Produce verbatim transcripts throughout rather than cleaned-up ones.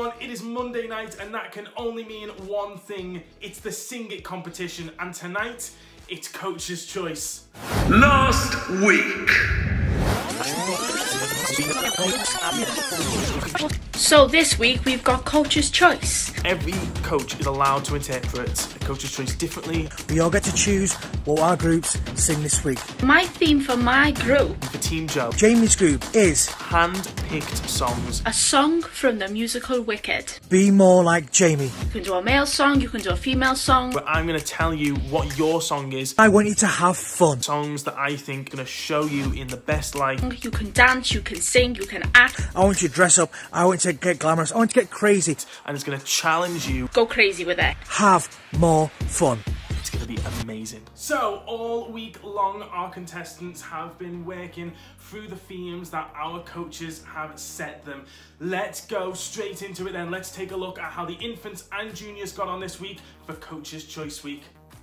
everyone, it is Monday night and that can only mean one thing. It's the Sing It competition and tonight, it's Coach's Choice. Last week. So this week we've got Coach's Choice. Every coach is allowed to interpret a Coach's Choice differently. We all get to choose what our groups sing this week. My theme for my group, For Team Joe, Jamie's group is hand-picked songs. a song from the musical Wicked. Be More Like Jamie. You can do a male song, you can do a female song. But I'm going to tell you what your song is. I want you to have fun. Songs that I think are going to show you in the best light. You can dance, you can sing, you can act. I want you to dress up. I want you to get glamorous. I want you to get crazy. And it's going to challenge you. Go crazy with it. Have more fun. It's going to be amazing. So, all week long, our contestants have been working through the themes that our coaches have set them. Let's go straight into it then. Let's take a look at how the infants and juniors got on this week for Coach's Choice Week.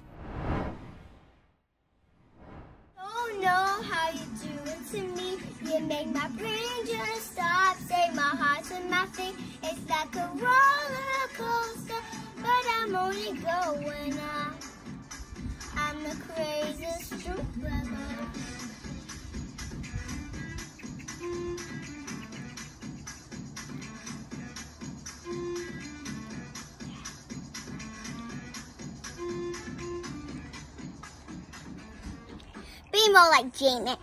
Don't know how you do it to me. You make my brain just stop. Say my heart's a nothing. It's like a roller coaster, but I'm only going up. I'm the craziest troop ever. Be more like Jamie.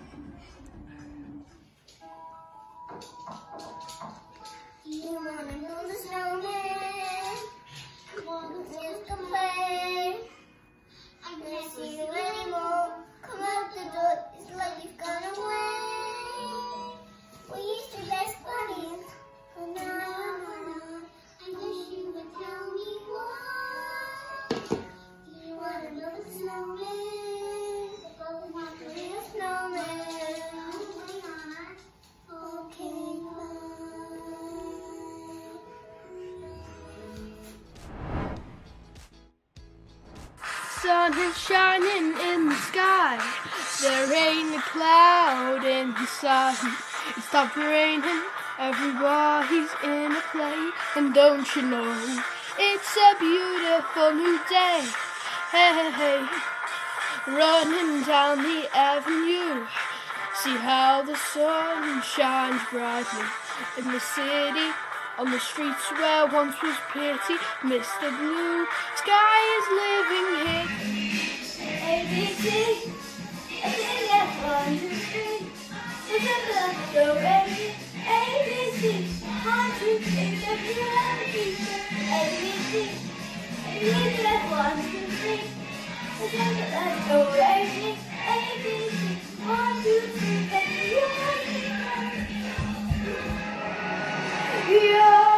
You wanna know the snowman? Come on, let's go play. I can't see you anymore. Come out the door, it's like you've gone away. We used to be best buddies, but now I wish you would tell me why. You wanna know the snowman? The both want to be a snowman. Okay, bye. Sun is shining in the sky. There ain't a cloud in the sun. It stopped raining. Everybody's in a play. And don't you know, it's a beautiful new day. Hey, hey, hey. Running down the avenue. See how the sun shines brightly in the city. On the streets where once was pity, Mister Blue Sky is living here. A B C, A B F one, two, three. It's a love, go ready. A B C, one, two, three, W, L, D, A B C, A B F one, two, three. It's a love, go ready. A B C, one, two, three, W, L, D. You're here,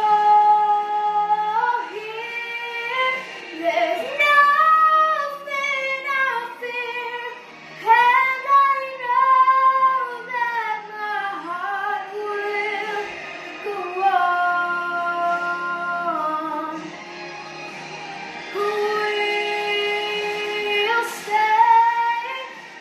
there's nothing I fear, and I know that my heart will go on. We'll stay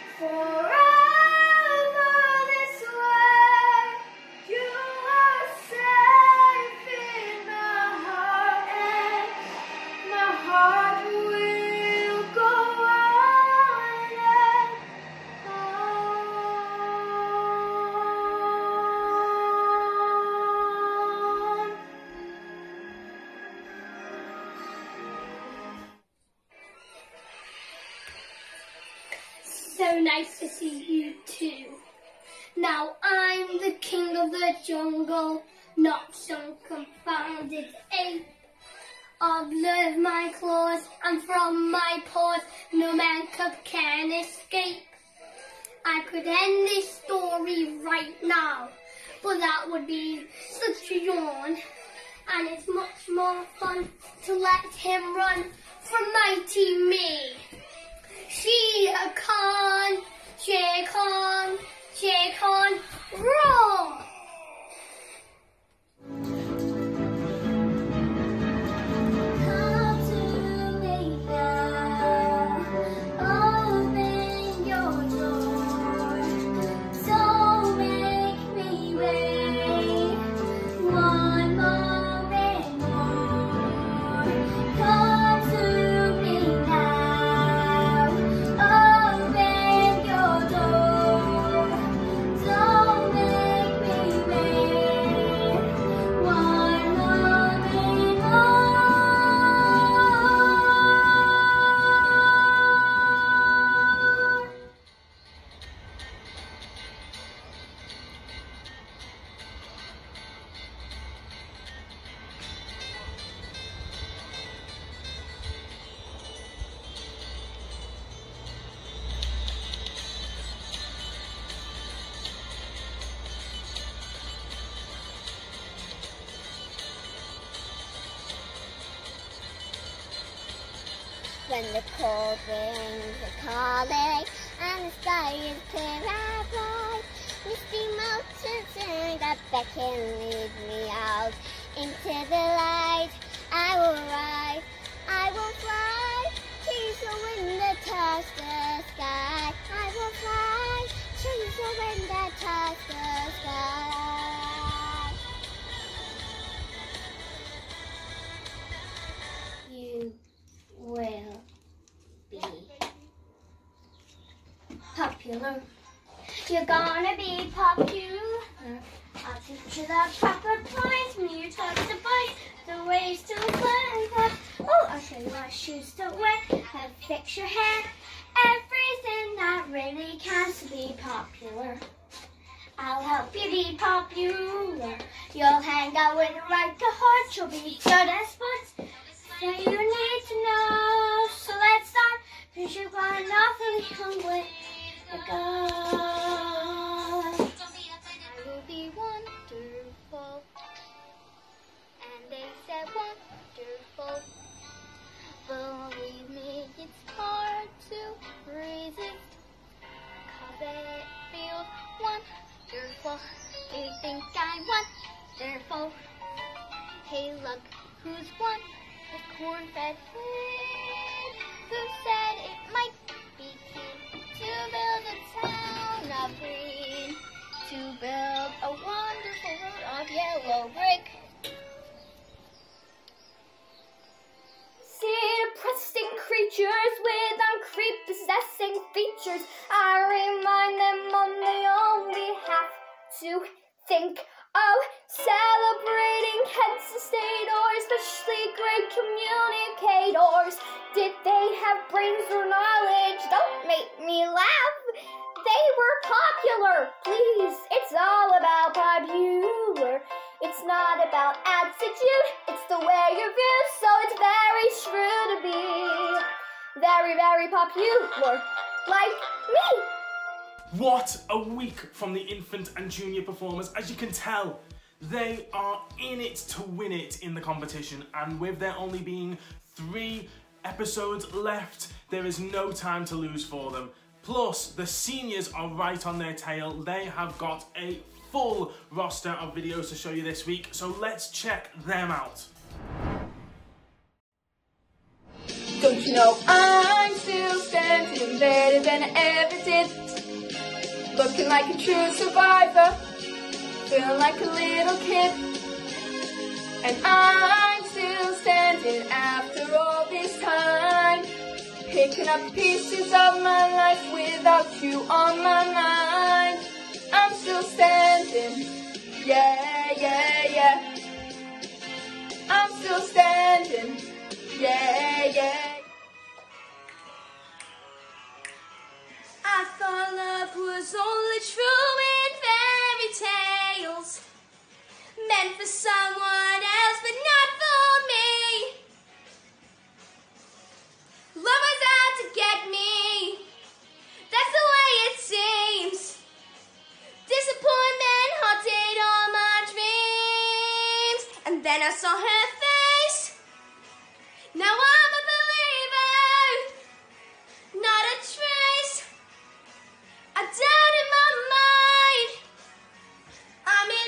forever this way. You are safe in my heart, and my heart will go on and on. So nice to see you too. Now I'm the king of the jungle, not some confounded ape. Observe my claws, and from my paws no man cub can escape. I could end this story right now, but that would be such a yawn. And it's much more fun to let him run from mighty me. Shere Khan, Shere Khan, Shere Khan, roar! Come to me now, open your door. Don't make me wait one moment more. when the cold winds are calling and the sky is clear and bright. Misty mountains and that beckon lead me out into the light. I will rise, I will fly, chase the wind that touch the sky. I will fly, chase the wind that touch the sky. You will be popular. You're gonna be popular. I'll teach you the proper points when you talk to boys, the ways to play that. Oh, I'll show you what shoes to wear, how to fix your hair, everything that really counts to be popular. I'll help you be popular. You'll hang out with the right cohorts. You'll be good at sports. So you need to know. So let's start. Cause you're going awfully hungry. Go. I will be wonderful. And they said wonderful. Believe me, it's hard to resist. Cause it feels wonderful. You think I'm wonderful. Hey, look, who's won the corn-fed pig? Who said it might be keen to build a town of green, to build a wonderful road of yellow brick? Depressing creatures with uncreep-possessing features. I remind them on their own behalf to think of celebrating heads of state or especially great communicators. Did they have brains or knowledge? Don't make me laugh. They were popular. Please, it's all about popular. It's not about attitude, it's the way you view, so it's very true to be very, very popular, like me. What a week from the infant and junior performers. As you can tell, they are in it to win it in the competition, and with there only being three episodes left, there is no time to lose for them. Plus, the seniors are right on their tail. They have got a full roster of videos to show you this week, so let's check them out. Don't you know I'm still standing better than I ever did, looking like a true survivor, feeling like a little kid, and I'm still standing after all this time, picking up pieces of my life without you on my mind. I'm still standing, yeah, yeah, yeah. I'm still standing, yeah, yeah. I thought love was only true in fairy tales, meant for someone else but not for me. Love was out to get me, that's the way it seems. Disappointment haunted all my dreams, and then I saw her face. Now I'm a believer, not a trace, a doubt in my mind. I'm in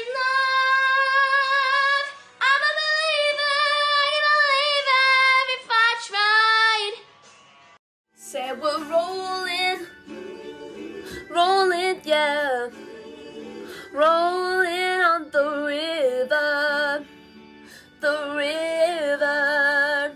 love, I'm a believer, I'd believe if I tried. Said we're rolling, rolling, yeah. Rolling on the river, the river.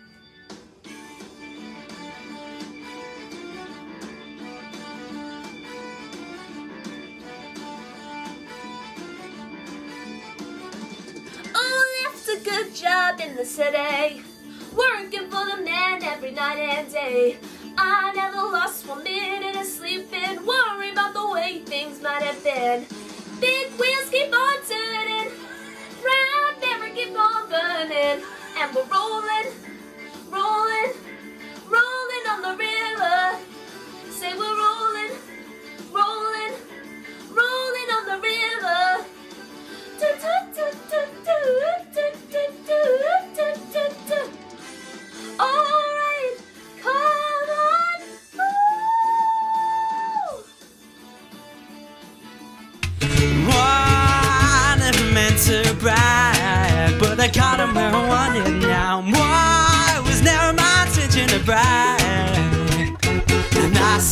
Oh, left a good job in the city, working for the man every night and day. I never lost one minute of sleeping, worrying about the way things might have been. Big wheels keep on turning, round memory keep on burning, and we're rolling, rolling, rolling on the river. Say we're rolling, rolling, rolling on the river. Do, do, do, do, do, do, do, do, do, do, do. All right,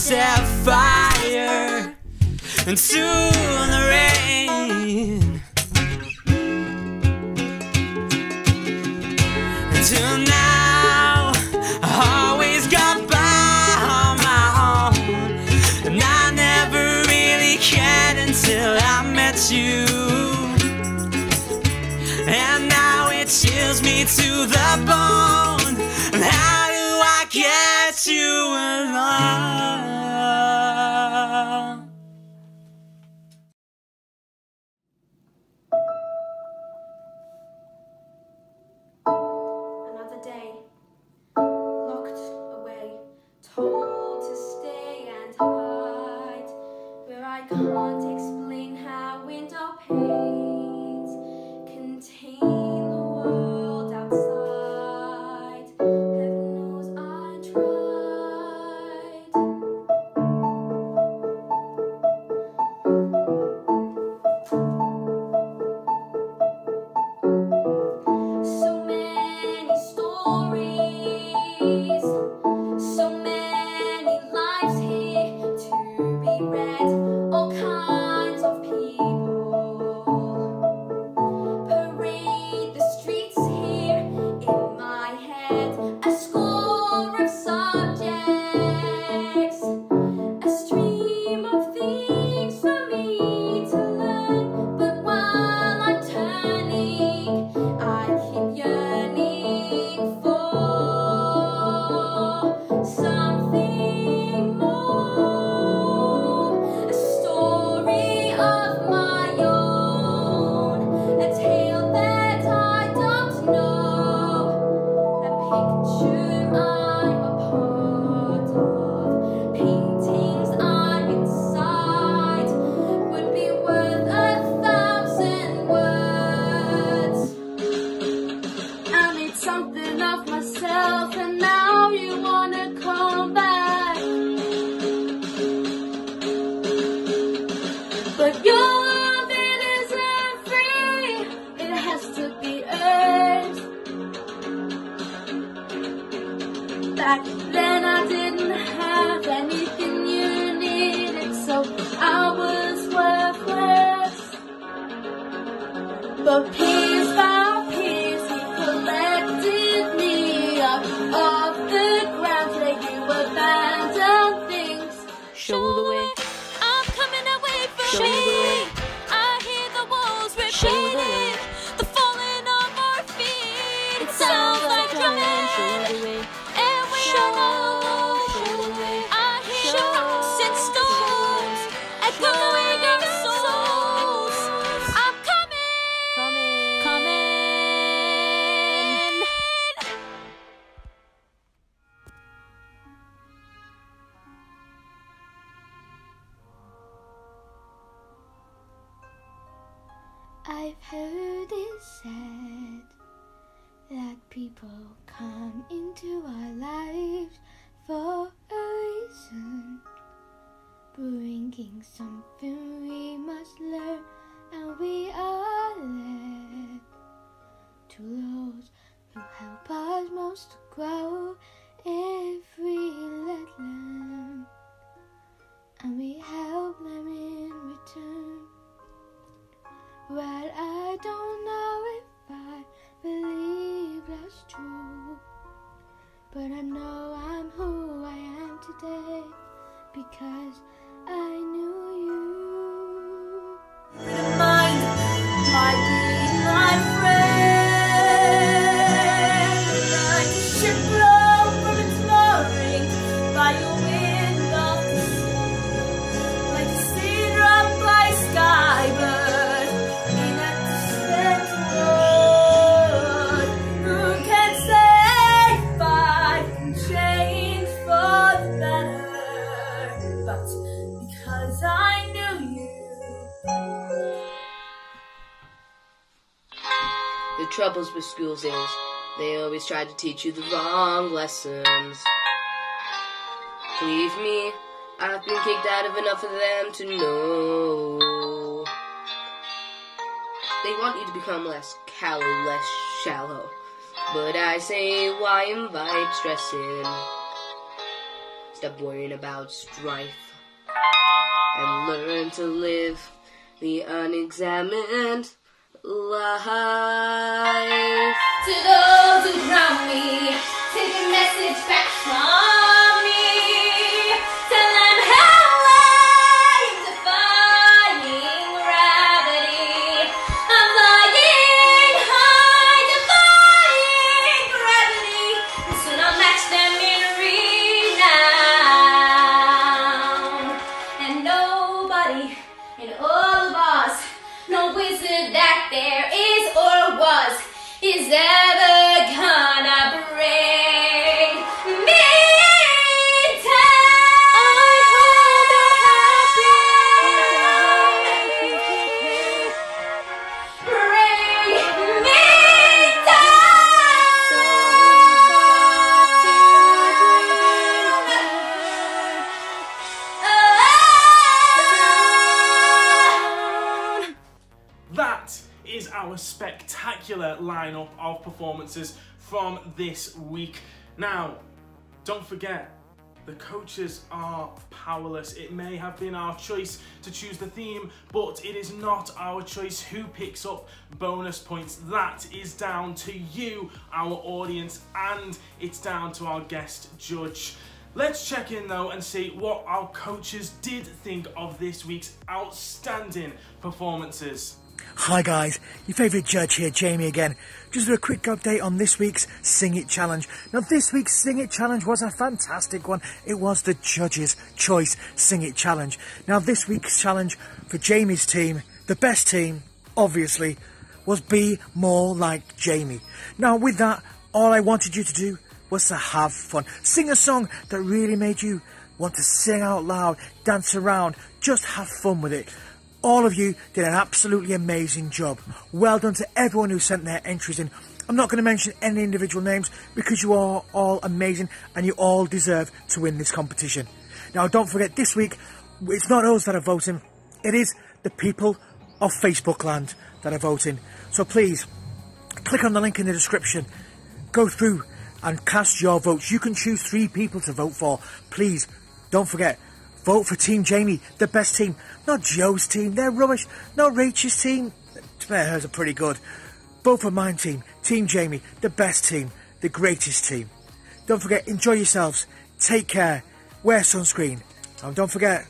set fire into the rain. Until now, I always got by on my own, and I never really cared until I met you. And now it chills me to the bone. And how do I get you along? Another day, locked away, told to stay and hide, where I can't explain how window panes contain the world outside. Heaven knows I tried. So many stories, so many lives here to be read, all kinds of people parade the streets here in my head. A score of subjects, a stream of things for me to learn. But while I'm turning, I keep yearning for something more. A story of my own, a tale that I don't know, a picture I'm a part of, paintings I'm inside, would be worth a thousand words. I made something of myself, and now you wanna come back. But your love, it isn't free, it has to be earned. Back then I didn't have anything you needed, so I was worthless. But piece by piece, you collected me up off the ground where you abandoned things. Show the way. I'm coming away from Show me. the way. I hear the walls Show the way. repeating, the falling of our feet. It sounds like drumming, and we are alone. I hear rocks and stones echoing our souls. I'm coming, coming, coming. I've heard it said that people come into our lives for a reason, bringing something we must learn, and we are led to those who help us most to grow if we let them, and we help them in return. But I don't know if I believe that's true, but I know I'm who I am today because I knew you. Mind might be my friend, like a ship blown from its moorings by a wind off the sea, like a sea dropped by a skybird. The troubles with schools is they always try to teach you the wrong lessons. Believe me, I've been kicked out of enough of them to know. They want you to become less callow, less shallow. But I say, why invite stress in? Stop worrying about strife and learn to live the unexamined life. To those who drown me, take a message back from me. Tell them how I'm defying gravity. I'm flying high, defying gravity. And soon I'll match them in renown. And nobody in all of us, no wizard that there is or was, is ever gonna bring me down. I hope they're happy. Bring me down. That is our spectacular lineup of performances from this week. Now, don't forget, the coaches are powerless. It may have been our choice to choose the theme, but it is not our choice who picks up bonus points. That is down to you, our audience, and it's down to our guest judge. Let's check in though and see what our coaches did think of this week's outstanding performances. Hi guys, your favourite judge here, Jamie again. Just a quick update on this week's Sing It Challenge. Now this week's Sing It Challenge was a fantastic one. It was the Judge's Choice Sing It Challenge. Now this week's challenge for Jamie's team, the best team, obviously, was Be More Like Jamie. Now with that, all I wanted you to do was to have fun. Sing a song that really made you want to sing out loud, dance around, just have fun with it. All of you did an absolutely amazing job. Well done to everyone who sent their entries in. I'm not going to mention any individual names because you are all amazing and you all deserve to win this competition. Now don't forget, this week it's not us that are voting, it is the people of Facebook land that are voting. So please click on the link in the description, go through and cast your votes. You can choose three people to vote for. Please don't forget, vote for Team Jamie, the best team. Not Joe's team, they're rubbish. Not Rach's team, hers are pretty good. Vote for my team, Team Jamie, the best team, the greatest team. Don't forget, enjoy yourselves, take care, wear sunscreen. And don't forget,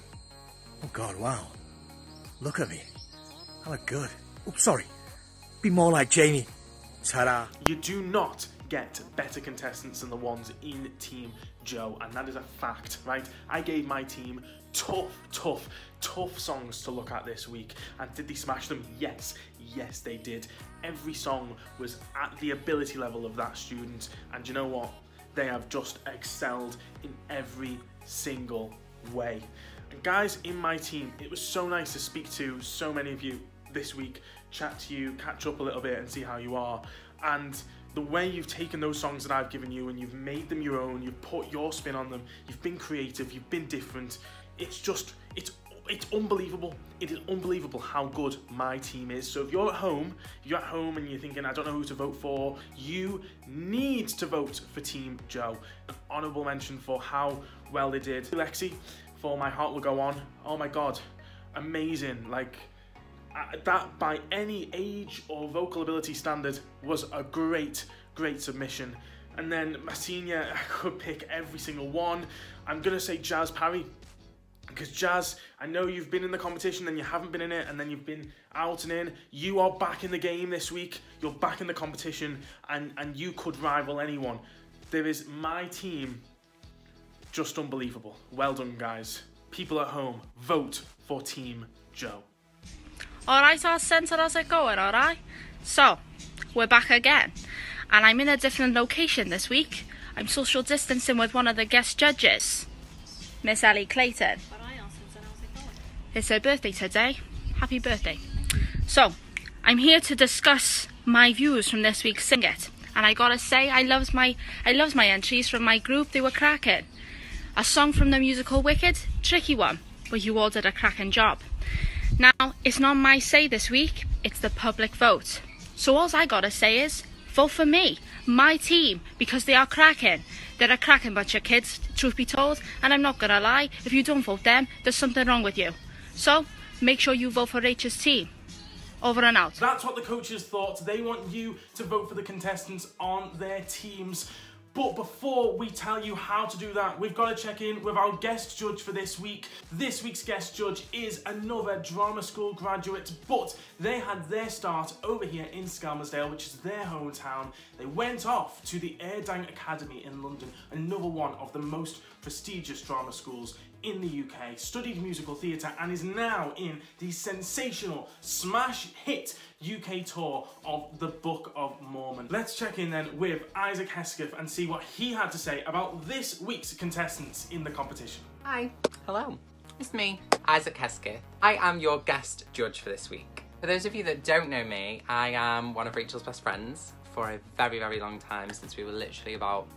oh God, wow, look at me, I look good. Oh, sorry, be more like Jamie. Ta-da. You do not get better contestants than the ones in Team Joe, and that is a fact, right? I gave my team tough, tough, tough songs to look at this week, and did they smash them? Yes, yes they did. Every song was at the ability level of that student, and you know what? They have just excelled in every single way. And guys, in my team, it was so nice to speak to so many of you this week, chat to you, catch up a little bit and see how you are. And the way you've taken those songs that I've given you and you've made them your own, you've put your spin on them, you've been creative, you've been different. It's just, it's it's unbelievable. It is unbelievable how good my team is. So if you're at home, if you're at home and you're thinking, I don't know who to vote for, you need to vote for Team Joe. An honourable mention for how well they did. Lexi, for My Heart Will Go On. Oh my God, amazing. Like, that by any age or vocal ability standard was a great, great submission. And then my senior, I could pick every single one. I'm gonna say Jazz Parry, because Jazz, I know you've been in the competition, then you haven't been in it, and then you've been out and in. You are back in the game this week. You're back in the competition, and, and you could rival anyone. There is my team, just unbelievable. Well done, guys. People at home, vote for Team Joe. Alright, our centre, how's it going, alright? So, we're back again, and I'm in a different location this week. I'm social distancing with one of the guest judges, Miss Ellie Clayton. It's her birthday today. Happy birthday. So, I'm here to discuss my views from this week's Sing It. And I gotta say, I loves my I loves my entries from my group, they were cracking. A song from the musical Wicked, tricky one, but you all did a cracking job. Now, it's not my say this week, it's the public vote. So all I gotta say is, vote for me, my team, because they are cracking. They're a cracking bunch of kids, truth be told, and I'm not gonna lie, if you don't vote them, there's something wrong with you. So, make sure you vote for Rach's team. Over and out. That's what the coaches thought. They want you to vote for the contestants on their teams. But before we tell you how to do that, we've got to check in with our guest judge for this week. This week's guest judge is another drama school graduate, but they had their start over here in Skelmersdale, which is their hometown. They went off to the Erdang Academy in London, another one of the most prestigious drama schools in the U K, studied musical theatre and is now in the sensational smash hit U K tour of the Book of Mormon. Let's check in then with Isaac Hesketh and see what he had to say about this week's contestants in the competition. Hi. Hello. It's me, Isaac Hesketh. I am your guest judge for this week. For those of you that don't know me, I am one of Rachel's best friends for a very, very long time, since we were literally about,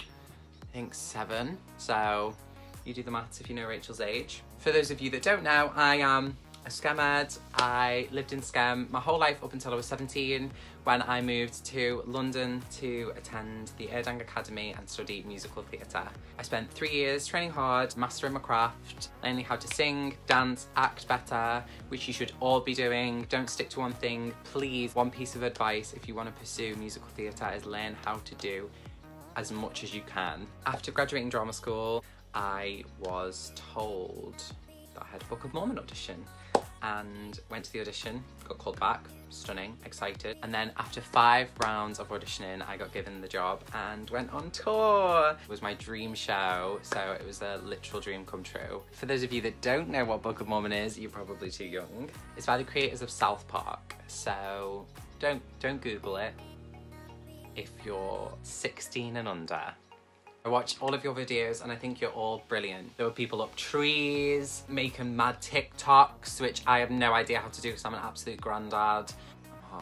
I think, seven. So you do the maths if you know Rachel's age. For those of you that don't know, I am a Skemhead. I lived in Skem my whole life up until I was seventeen, when I moved to London to attend the Erdang Academy and study musical theatre. I spent three years training hard, mastering my craft, learning how to sing, dance, act better, which you should all be doing. Don't stick to one thing, please. One piece of advice if you want to pursue musical theatre is learn how to do as much as you can. After graduating drama school, I was told that I had a Book of Mormon audition, and went to the audition, got called back, stunning, excited. And then after five rounds of auditioning, I got given the job and went on tour. It was my dream show, so it was a literal dream come true. For those of you that don't know what Book of Mormon is, you're probably too young. It's by the creators of South Park, so don't, don't Google it if you're sixteen and under. I watched all of your videos and I think you're all brilliant. There were people up trees, making mad TikToks, which I have no idea how to do because I'm an absolute granddad. Oh.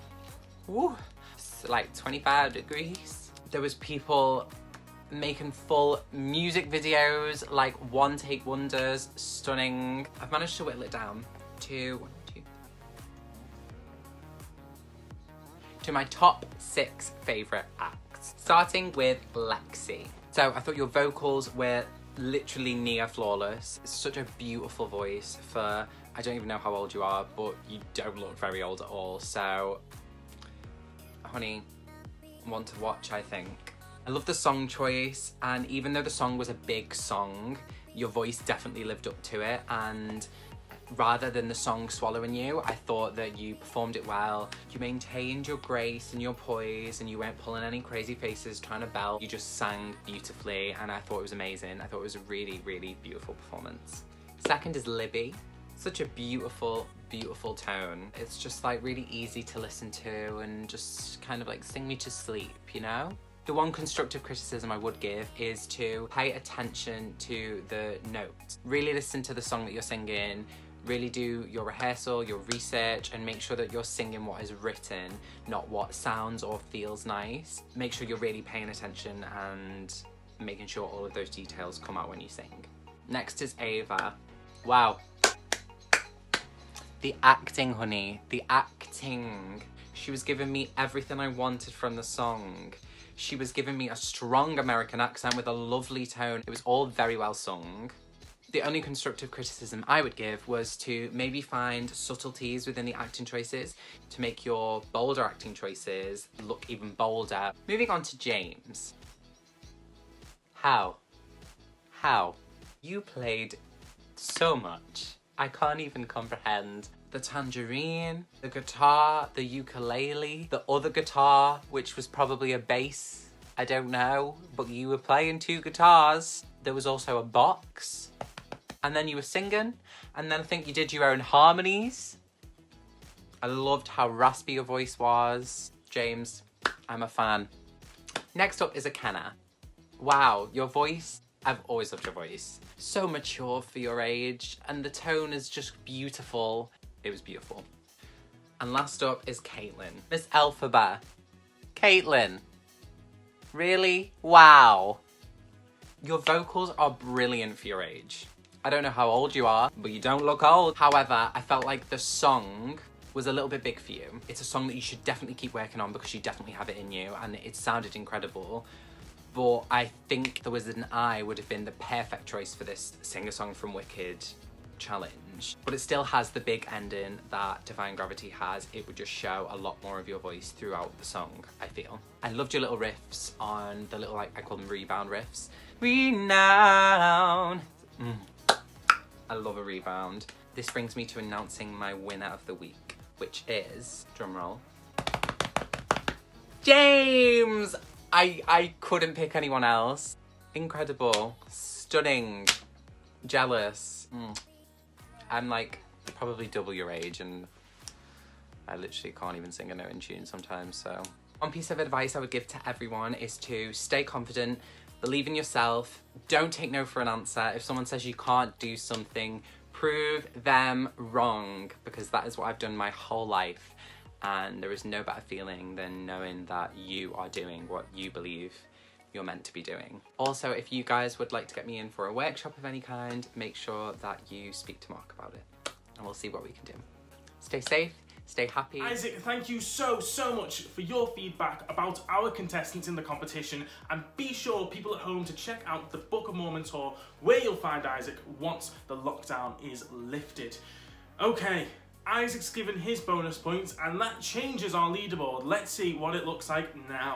Woo, it's like twenty-five degrees. There was people making full music videos, like one take wonders, stunning. I've managed to whittle it down to one, two, to my top six favourite acts. Starting with Lexi. So I thought your vocals were literally near flawless. It's such a beautiful voice for, I don't even know how old you are, but you don't look very old at all. So, honey, one to watch, I think. I love the song choice, and even though the song was a big song, your voice definitely lived up to it, and rather than the song swallowing you, I thought that you performed it well. You maintained your grace and your poise, and you weren't pulling any crazy faces trying to belt. You just sang beautifully, and I thought it was amazing. I thought it was a really, really beautiful performance. Second is Libby. Such a beautiful, beautiful tone. It's just like really easy to listen to and just kind of like sing me to sleep, you know? The one constructive criticism I would give is to pay attention to the notes. Really listen to the song that you're singing. Really do your rehearsal, your research, and make sure that you're singing what is written, not what sounds or feels nice. Make sure you're really paying attention and making sure all of those details come out when you sing. Next is Ava. Wow. The acting, honey, the acting. She was giving me everything I wanted from the song. She was giving me a strong American accent with a lovely tone. It was all very well sung. The only constructive criticism I would give was to maybe find subtleties within the acting choices to make your bolder acting choices look even bolder. Moving on to James. How? How? You played so much. I can't even comprehend. The tangerine, the guitar, the ukulele, the other guitar, which was probably a bass, I don't know, but you were playing two guitars. There was also a box. And then you were singing, and then I think you did your own harmonies. I loved how raspy your voice was. James, I'm a fan. Next up is Akenna. Wow, your voice, I've always loved your voice. So mature for your age, and the tone is just beautiful. It was beautiful. And last up is Caitlin. Miss Elphaba. Caitlin. Really? Wow. Your vocals are brilliant for your age. I don't know how old you are, but you don't look old. However, I felt like the song was a little bit big for you. It's a song that you should definitely keep working on because you definitely have it in you, and it sounded incredible. but I think The Wizard and I would have been the perfect choice for this Sing a Song from Wicked challenge. But it still has the big ending that Defying Gravity has. It would just show a lot more of your voice throughout the song, I feel. I loved your little riffs on the little, like, I call them rebound riffs. Renown. Mm. I love a rebound. This brings me to announcing my winner of the week, which is, drumroll, James! I, I couldn't pick anyone else. Incredible. Stunning. Jealous. Mm. I'm like probably double your age and I literally can't even sing a note in tune sometimes, so. One piece of advice I would give to everyone is to stay confident, believe in yourself, don't take no for an answer. If someone says you can't do something, prove them wrong, because that is what I've done my whole life. And there is no better feeling than knowing that you are doing what you believe you're meant to be doing. Also, if you guys would like to get me in for a workshop of any kind, make sure that you speak to Mark about it and we'll see what we can do. Stay safe, stay happy. Isaac, thank you so, so much for your feedback about our contestants in the competition, and be sure, people at home, to check out the Book of Mormon tour where you'll find Isaac once the lockdown is lifted. Okay. Isaac's given his bonus points and that changes our leaderboard. Let's see what it looks like now.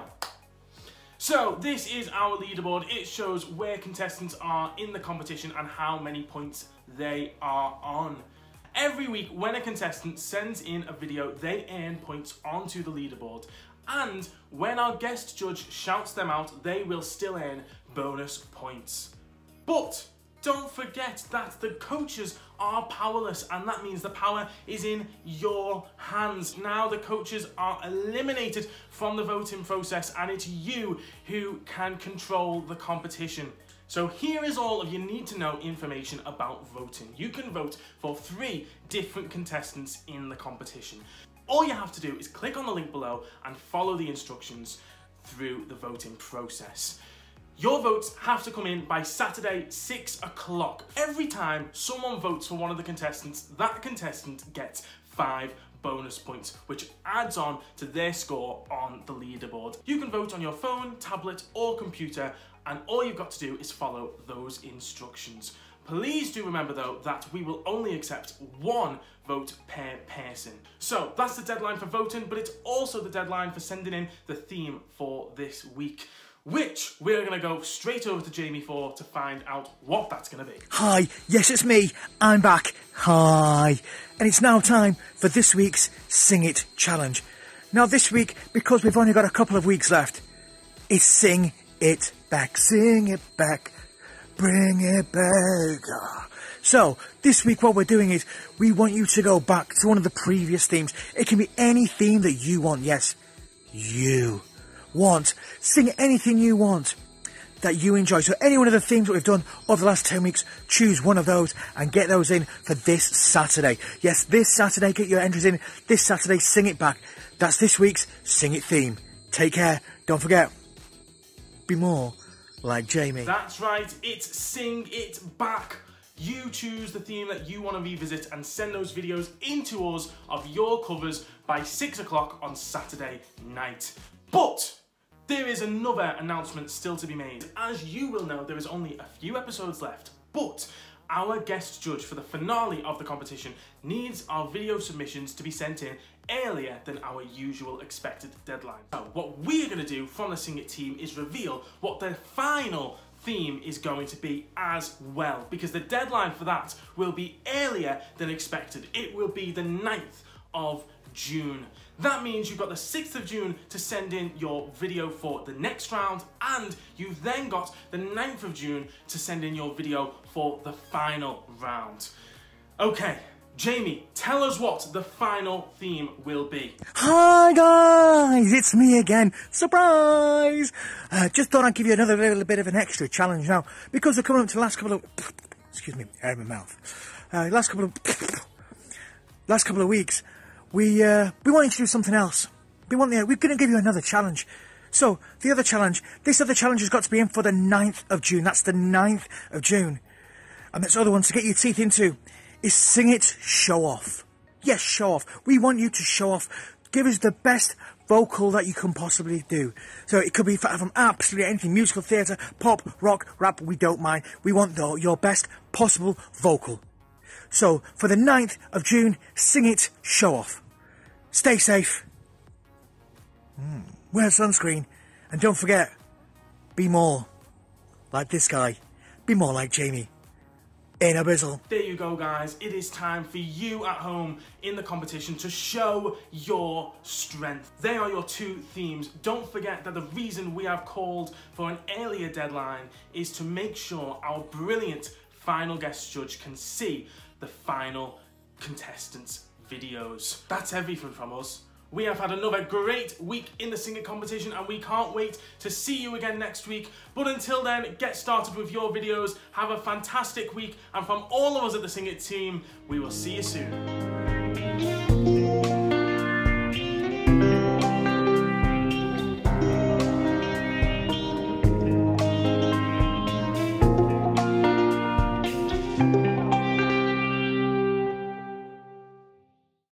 So this is our leaderboard. It shows where contestants are in the competition and how many points they are on. Every week when a contestant sends in a video, they earn points onto the leaderboard. And when our guest judge shouts them out, they will still earn bonus points. But don't forget that the coaches are powerless, and that means the power is in your hands. Now the coaches are eliminated from the voting process and it's you who can control the competition. So here is all of your need to know information about voting. You can vote for three different contestants in the competition. All you have to do is click on the link below and follow the instructions through the voting process. Your votes have to come in by Saturday, six o'clock. Every time someone votes for one of the contestants, that contestant gets five bonus points, which adds on to their score on the leaderboard. You can vote on your phone, tablet, or computer, and all you've got to do is follow those instructions. Please do remember though that we will only accept one vote per person. So that's the deadline for voting, but it's also the deadline for sending in the theme for this week, which we're going to go straight over to Jamie for to find out what that's going to be. Hi, yes, it's me. I'm back. Hi. And it's now time for this week's Sing It Challenge. Now this week, because we've only got a couple of weeks left, it's Sing It Back. Sing it back. Bring it back. So, this week what we're doing is, we want you to go back to one of the previous themes. It can be any theme that you want. Yes, you want. Sing anything you want that you enjoy. So any one of the themes that we've done over the last ten weeks, choose one of those and get those in for this Saturday. Yes, this Saturday, get your entries in. This Saturday, Sing It Back. That's this week's Sing It theme. Take care. Don't forget, be more like Jamie. That's right, it's Sing It Back. You choose the theme that you want to revisit and send those videos in to us of your covers by six o'clock on Saturday night. But there is another announcement still to be made. As you will know, there is only a few episodes left, but our guest judge for the finale of the competition needs our video submissions to be sent in earlier than our usual expected deadline. So what we're going to do from the Sing It team is reveal what the final theme is going to be as well, because the deadline for that will be earlier than expected. It will be the ninth of June. That means you've got the sixth of June to send in your video for the next round, and you've then got the ninth of June to send in your video for the final round. Okay, Jamie, tell us what the final theme will be. Hi guys, it's me again. Surprise! Uh, just thought I'd give you another little bit of an extra challenge now, because we're coming up to the last couple of... Excuse me, air in my mouth. Uh, last couple of... Last couple of weeks, we uh, we want you to do something else. We want the, we're going to give you another challenge. So, the other challenge, this other challenge has got to be in for the ninth of June. That's the ninth of June. And this other one to get your teeth into is Sing It Show Off. Yes, show off. We want you to show off. Give us the best vocal that you can possibly do. So it could be from absolutely anything, musical, theatre, pop, rock, rap, we don't mind. We want the, your best possible vocal. So for the ninth of June, sing it, show off. Stay safe. Mm. Wear sunscreen. And don't forget, be more like this guy. Be more like Jamie. In a bizzle. There you go, guys. It is time for you at home in the competition to show your strength. They are your two themes. Don't forget that the reason we have called for an earlier deadline is to make sure our brilliant final guest judge can see the final contestants' videos. That's everything from us. We have had another great week in the Sing It competition and we can't wait to see you again next week. But until then, get started with your videos, have a fantastic week, and from all of us at the Sing It team, we will see you soon.